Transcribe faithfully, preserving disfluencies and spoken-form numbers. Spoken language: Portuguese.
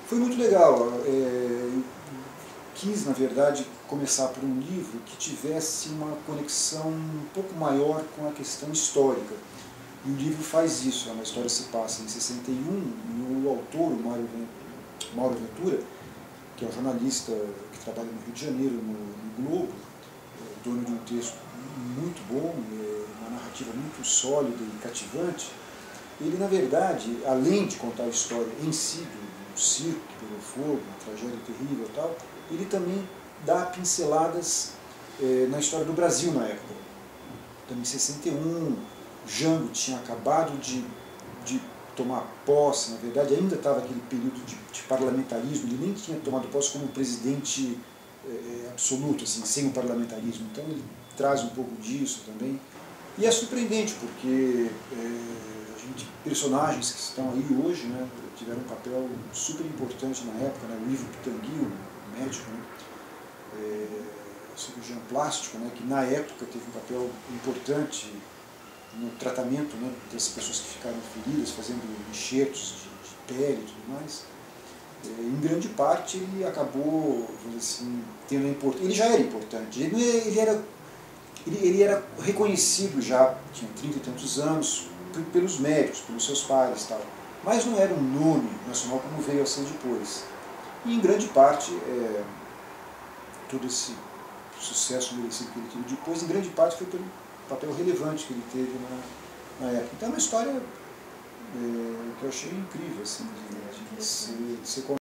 Foi muito legal. É, eu quis, na verdade, começar por um livro que tivesse uma conexão um pouco maior com a questão histórica. E o livro faz isso. A história se passa em sessenta e um, e o autor, o Mauro Ventura, que é um jornalista que trabalha no Rio de Janeiro, no, no Globo, é, dono de um texto muito bom, é, uma narrativa muito sólida e cativante. Ele, na verdade, além de contar a história em si, do, do circo que pegou fogo, uma tragédia terrível e tal, ele também dá pinceladas é, na história do Brasil na época. Então, em sessenta e um, Jango tinha acabado de, de tomar posse, na verdade ainda estava aquele período de, de parlamentarismo, ele nem tinha tomado posse como presidente é, absoluto, assim, sem o parlamentarismo, então ele traz um pouco disso também. E é surpreendente, porque é, a gente, personagens que estão aí hoje, né, tiveram um papel super importante na época, né, o Ivo Pitangui, o médico, né, é, cirurgião plástico, né, que na época teve um papel importante no tratamento, né, das pessoas que ficaram feridas, fazendo enxertos de, de pele e tudo mais. É, em grande parte ele acabou, vamos dizer assim, tendo importância. Ele já era importante, ele, ele, era, ele, ele era reconhecido já, tinha trinta e tantos anos, pelos médicos, pelos seus pares e tal, mas não era um nome nacional como veio a ser depois. E em grande parte, é, todo esse sucesso merecido que ele teve depois, em grande parte foi pelo papel relevante que ele teve na, na época. Então é uma história é, que eu achei incrível, assim, de, de, ser, de ser